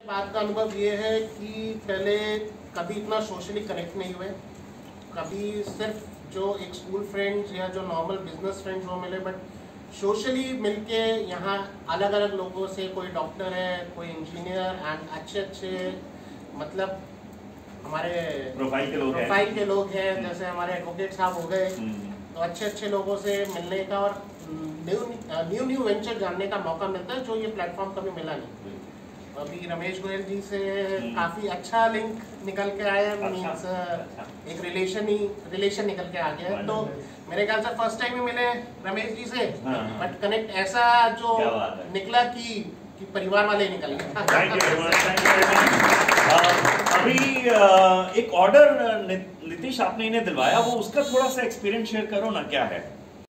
बात का अनुभव ये है कि पहले कभी इतना सोशली कनेक्ट नहीं हुए, कभी सिर्फ जो एक स्कूल फ्रेंड्स या जो नॉर्मल बिजनेस फ्रेंड्स वो मिले, बट सोशली मिलके यहाँ अलग अलग लोगों से, कोई डॉक्टर है, कोई इंजीनियर, एंड अच्छे मतलब हमारे प्रोफाइल के लोग हैं, जैसे हमारे एडवोकेट साहब हो गए, तो अच्छे लोगों से मिलने का और न्यू वेंचर जानने का मौका मिलता है, जो ये प्लेटफॉर्म कभी मिला नहीं। अभी रमेश गोयल जी से काफ़ी अच्छा लिंक निकल के आया, मीन्स एक रिलेशन निकल के आ गया है। तो मेरे ख्याल से फर्स्ट टाइम ही मिले रमेश जी से, बट कनेक्ट ऐसा जो निकला कि परिवार वाले ही निकल गए। अभी एक ऑर्डर नीतीश आपने इन्हें दिलवाया, वो उसका थोड़ा सा एक्सपीरियंस शेयर करो ना, क्या है?